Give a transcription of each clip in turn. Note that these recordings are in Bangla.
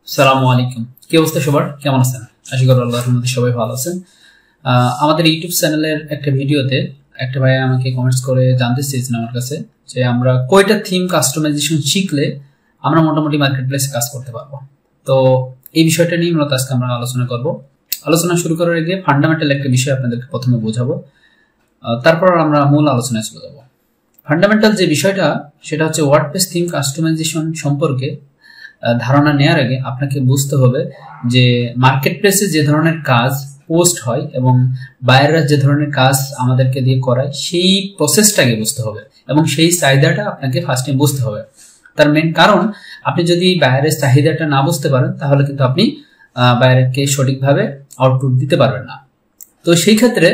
আসসালামু আলাইকুম। কি অবস্থা সবার, কেমন আছেন? আশা করি আল্লাহর রহমতে সবাই ভালো আছেন। আমাদের ইউটিউব চ্যানেলের একটা ভিডিওতে একটা ভাই আমাকে কমেন্টস করে জানতে চেয়েছেন আমার কাছে যে আমরা কয়টা থিম কাস্টমাইজেশন শিখলে আমরা মোটামুটি মার্কেট প্লেসে কাজ করতে পারবো। তো এই বিষয়টা নিয়ে মূলত আজকে আমরা আলোচনা করব। আলোচনা শুরু করার আগে ফান্ডামেন্টাল একটা বিষয় আপনাদেরকে প্রথমে বোঝাবো, তারপর আমরা মূল আলোচনায় চলে যাব। ফান্ডামেন্টাল যে বিষয়টা সেটা হচ্ছে ওয়ার্ডপ্রেস থিম কাস্টমাইজেশন সম্পর্কে ধারণা নেওয়ার আগে আপনাকে বুঝতে হবে যে মার্কেট প্লেসে যে ধরনের কাজ পোস্ট হয় এবং বায়াররা যে ধরনের কাজ আমাদেরকে দিয়ে করায় সেই প্রসেসটাকে বুঝতে হবে এবং সেই চাহিদাটা আপনাকে ফার্স্টে বুঝতে হবে। তার মেন কারণ আপনি যদি বায়ারের চাহিদাটা না বুঝতে পারেন তাহলে কিন্তু আপনি বায়ারকে সঠিকভাবে আউটপুট দিতে পারবেন না। তো সেই ক্ষেত্রে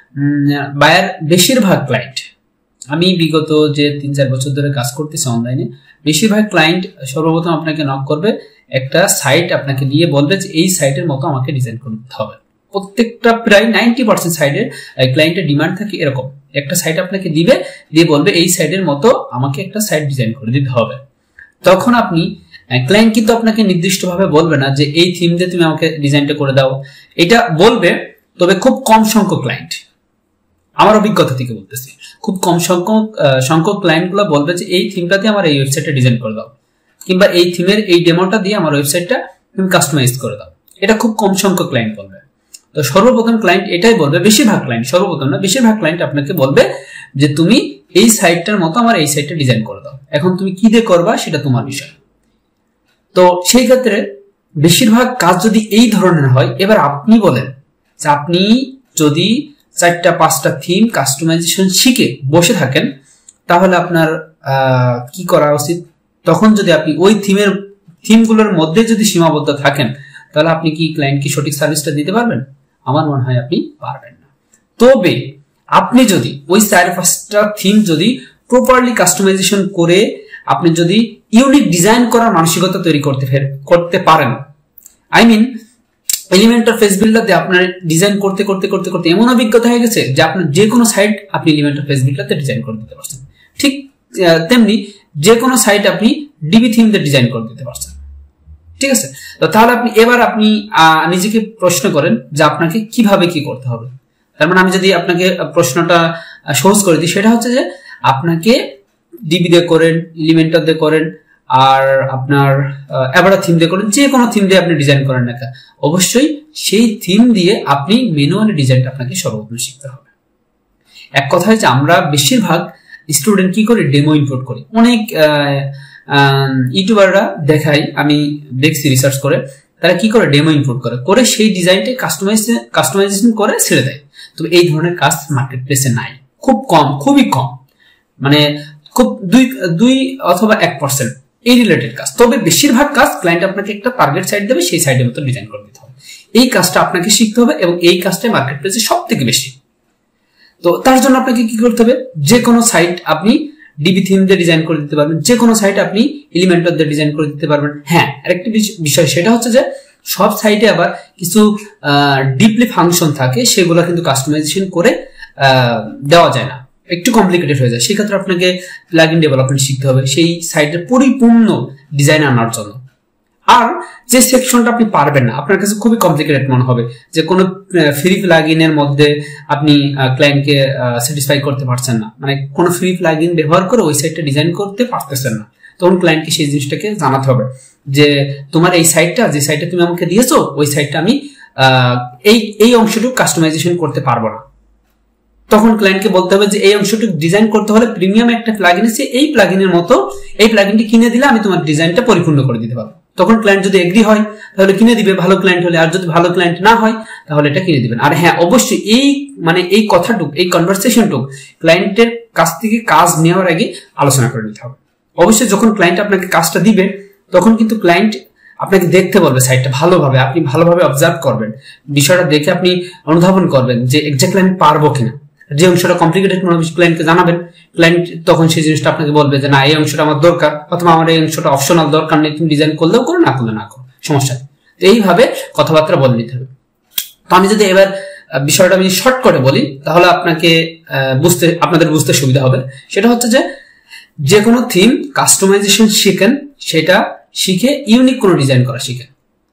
বায়ার বেশিরভাগ ক্লায়েন্ট, আমি বিগত যে ৩-৪ বছর ধরে কাজ করতেছি অনলাইনে, বেশিরভাগ ক্লায়েন্ট সর্বপ্রথম আপনাকে নক করবে, একটা সাইট আপনাকে দিয়ে বলবে যে এই সাইটের মতো আমাকে ডিজাইন করতে হবে। প্রত্যেকটা প্রায় 90% সাইটের ক্লায়েন্টের ডিমান্ড থাকে এরকম, একটা সাইট আপনাকে দিবে, দিয়ে বলবে এই সাইটের মতো আমাকে একটা সাইট ডিজাইন করে দিতে হবে। তখন আপনি ক্লায়েন্ট কিন্তু আপনাকে নির্দিষ্টভাবে বলবে না যে এই থিম দিয়ে তুমি আমাকে ডিজাইনটা করে দাও, এটা বলবে, তবে খুব কম সংখ্যক ক্লায়েন্ট, আমার অভিজ্ঞতা থেকে বলতেছি, খুব কম সংখ্যক ক্লায়েন্ট গুলো বলবে যে এই থিমটা দিয়ে আমার এই ওয়েবসাইটটা ডিজাইন করে দাও, কিংবা এই থিমের এই ডেমোটা দিয়ে আমার ওয়েবসাইটটা তুমি কাস্টমাইজ করে দাও। এটা খুব কম সংখ্যক ক্লায়েন্ট বলবে। তো সর্বপ্রথম ক্লায়েন্ট এটাই বলবে, বেশিরভাগ ক্লায়েন্ট, সর্বপ্রথম না বেশিরভাগ ক্লায়েন্ট আপনাকে বলবে যে তুমি এই সাইটটার মতো আমার এই সাইটটা ডিজাইন করে দাও। এখন তুমি কি দিয়ে করবা সেটা তোমার বিষয়। তো সেই ক্ষেত্রে বেশিরভাগ কাজ যদি এই ধরনের হয়, এবার আপনি বলেন যে আপনি যদি 4-5টা থিম কাস্টমাইজেশন শিখে বসে থাকেন তাহলে আপনার কি করা উচিত? তখন যদি আপনি ওই থিমগুলোর মধ্যে যদি সীমাবদ্ধ থাকেন তাহলে আপনি কি ক্লায়েন্টকে সঠিক সার্ভিসটা দিতে পারবেন? আমার মনে হয় আপনি পারবেন না। তবে আপনি যদি ওই 4-5টা থিম যদি প্রপারলি কাস্টমাইজেশন করে আপনি যদি ইউনিক ডিজাইন করার মানসিকতা তৈরি করতে পারেন, I mean Elementor page builder দিয়ে আপনার ডিজাইন করতে করতে করতে করতে এমন অভিজ্ঞতা হয়ে গেছে যে আপনার যে কোনো সাইট আপনি এলিমেন্টর ফেস বিল্ডারতে ডিজাইন করে দিতে পারছেন, ঠিক তেমনি যে কোনো সাইট আপনি ডিবি থিম দিয়ে ডিজাইন করে দিতে পারছেন। ঠিক আছে, তো তাহলে আপনি নিজেকে প্রশ্ন করেন যে আপনাকে কিভাবে কি করতে হবে। তার মানে আমি যদি আপনাকে প্রশ্নটা সহজ করে দিই, সেটা হচ্ছে যে আপনাকে ডিবি দিয়ে করেন, এলিমেন্টর দিয়ে করেন, আর আপনার এবারে থিম দিয়ে করেন, যে কোনো থিম দিয়ে আপনি ডিজাইন করেন না কেন, অবশ্যই সেই থিম দিয়ে আপনি ম্যানুয়ালি ডিজাইনটা আপনাকে সর্বপ্রথম শিখতে হবে। এক কথা হচ্ছে আমরা বেশিরভাগ স্টুডেন্ট কি করি, ডেমো ইম্পোর্ট করি। অনেক ইউটিউবাররা দেখাই, আমি দেখছি রিসার্চ করে, তারা কি করে ডেমো ইম্পোর্ট করে সেই ডিজাইনটা কাস্টমাইজেশন করে ছেড়ে দেয়। তো এই ধরনের কাজ মার্কেট প্লেসে নাই, খুব কম, খুবই কম, মানে খুব 2 অথবা 1% এই রিলেটেড কাজ। তবে বেশিরভাগ কাজ ক্লায়েন্ট আপনাকে একটা টার্গেট সাইট দেবে, সেই সাইটের মতো ডিজাইন করে দিতে হবে। এই কাজটা আপনাকে শিখতে হবে এবং এই কাজটা মার্কেট প্লেসে সব থেকে বেশি। তো তার জন্য আপনাকে কি করতে হবে, যে কোনো সাইট আপনি ডিবি থিম দিয়ে ডিজাইন করে দিতে পারবেন, যে কোনো সাইট আপনি এলিমেন্টর দিয়ে ডিজাইন করে দিতে পারবেন। হ্যাঁ, আরেকটি বিষয় সেটা হচ্ছে যে সব সাইটে আবার কিছু ডিপলি ফাংশন থাকে, সেগুলো কিন্তু কাস্টমাইজেশন করে দেওয়া যায় না, একটু কমপ্লিকেটেড হয়ে যায়। সেক্ষেত্রে আপনাকে প্লাগইন ডেভেলপমেন্ট শিখতে হবে সেই সাইটের পরিপূর্ণ ডিজাইন আনার জন্য। আর যে সেকশনটা আপনি পারবেন না, আপনার কাছে খুবই কমপ্লিকেটেড মনে হবে, যে কোনো ফ্রি প্লাগইনের মধ্যে আপনি ক্লায়েন্টকে স্যাটিসফাই করতে পারছেন না, মানে কোনো ফ্রি প্লাগইন ব্যবহার করে ওই সাইটটা ডিজাইন করতে পারতেছেন না, তখন ক্লায়েন্টকে সেই জিনিসটাকে জানাতে হবে যে তোমার এই সাইটটা, যে সাইটটা তুমি আমাকে দিয়েছো, ওই সাইটটা আমি এই অংশটুকু কাস্টমাইজেশন করতে পারবো না। তখন ক্লায়েন্টকে বলতে হবে যে এই অংশটুকু ডিজাইন করতে হলে প্রিমিয়াম একটা প্লাগইন আছে, এই প্লাগইনের মতো এই প্লাগইনটি কিনে দিলে আমি তোমার ডিজাইনটা পরিপূর্ণ করে দিতে পারবো। তখন ক্লায়েন্ট যদি এগ্রি হয় তাহলে কিনে দিবে, ভালো ক্লায়েন্ট হলে। আর যদি ভালো ক্লায়েন্ট না হয় তাহলে এটা কিনে দিবেন। আর হ্যাঁ, অবশ্যই এই কথাটুকু, এই কনভারসেশনটুকু ক্লায়েন্টের কাছ থেকে কাজ নেওয়ার আগে আলোচনা করে নিতে হবে। অবশ্যই যখন ক্লায়েন্ট আপনাকে কাজটা দিবে তখন কিন্তু ক্লায়েন্ট আপনাকে দেখতে বলবে সাইটটা ভালোভাবে, আপনি ভালোভাবে অবজার্ভ করবেন, বিষয়টা দেখে আপনি অনুধাবন করবেন যে এক্স্যাক্টলি আমি পারবো কিনা। যে অংশটা কমপ্লিকেটেড মনে হবে ক্লায়েন্টকে জানাবেন, ক্লায়েন্ট তখন সেই জিনিসটা আপনাকে বলবে যে না, এই অংশটা আমার দরকার, অথবা আমার এই অংশটা অপশনাল, দরকার নেই, তুমি ডিজাইন করলেও করো, না করলে না করো, সমস্যা নেই। তো এইভাবে কথাবার্তা বলে নিতে হবে। তো আমি যদি এবার বিষয়টা আমি শর্ট করে বলি তাহলে আপনাদের বুঝতে সুবিধা হবে। সেটা হচ্ছে যে কোনো থিম কাস্টমাইজেশন শিখেন, সেটা শিখে ইউনিক কোনো ডিজাইন করা শিখেন।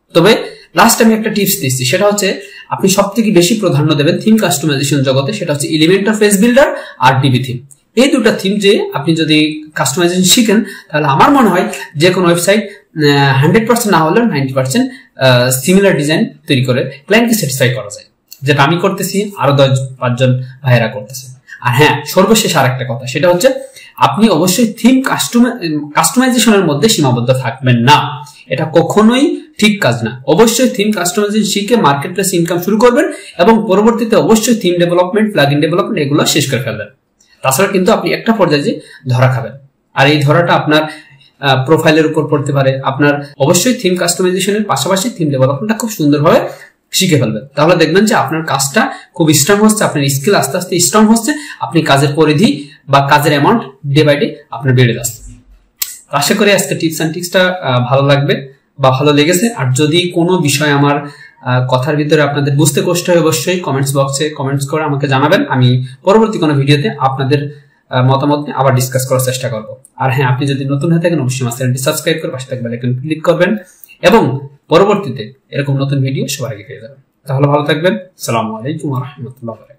তবে লাস্ট আমি একটা টিপস দিচ্ছি, সেটা হচ্ছে আপনি সবথেকে বেশি প্রাধান্য দেবেন থিম কাস্টমাইজেশন জগতে, সেটা হচ্ছে এলিমেন্টর পেজ বিল্ডার আর ডিবি থিম। এই দুটো থিম যে আপনি যদি কাস্টমাইজেশন শিখেন, তাহলে আমার মনে হয় যে কোনো ওয়েবসাইট 100% না হলেও 90% সিমিলার ডিজাইন তৈরি করে ক্লায়েন্টকে স্যাটিসফাই করা যায়, যেটা আমি করতেছি, আরো 10-5 জন ভাইয়েরা করতেছে। আর হ্যাঁ, সর্বশেষ আর একটা কথা, সেটা হচ্ছে আপনি অবশ্যই থিম কাস্টমাইজেশনের মধ্যে সীমাবদ্ধ থাকবেন না, এটা কখনোই ঠিক কাজ না। অবশ্যই থিম কাস্টমাইজেশন শিখে মার্কেট প্লেস ইনকাম শুরু করবেন এবং পরবর্তীতে অবশ্যই থিম ডেভেলপমেন্ট, প্লাগইন ডেভেলপমেন্ট এগুলো শেষ করে ফেলবেন। তাছাড়া কিন্তু আপনি একটা পর্যায়ে ধরা খাবেন, আর এই ধরাটা আপনার প্রোফাইলের উপর পড়তে পারে। আপনার অবশ্যই থিম কাস্টমাইজেশনের পাশাপাশি থিম ডেভেলপমেন্টটা খুব সুন্দরভাবে শিখে ফেলবেন, তাহলে দেখবেন যে আপনার কাজটা খুব স্ট্রং হচ্ছে, আপনার স্কিল আস্তে আস্তে স্ট্রং হচ্ছে, আপনি কাজের পরিধি বা কাজের অ্যামাউন্ট ডে বাই ডে আপনার বেড়ে যাচ্ছে। আশা করি আজকে টিপস অ্যান্ড ট্রিক্সটা ভালো লাগবে বা ভালো লেগেছে। আর যদি কোনো বিষয় আমার কথার ভিতরে আপনাদের বুঝতে কষ্ট হয়, অবশ্যই কমেন্টস বক্সে কমেন্টস করে আমাকে জানাবেন। আমি পরবর্তী কোনো ভিডিওতে আপনাদের মতামত নিয়ে আবার ডিসকাস করার চেষ্টা করব। আর হ্যাঁ, আপনি যদি নতুন হয়ে থাকেন অবশ্যই আমার চ্যানেলটি সাবস্ক্রাইব করে পাশে থাকা বেল আইকন ক্লিক করবেন এবং পরবর্তীতে এরকম নতুন ভিডিও সবার আগে পেয়ে যাবেন। তাহলে ভালো থাকবেন। আসসালামু আলাইকুম ওয়া রাহমাতুল্লাহি ওয়া বারাকাতুহু।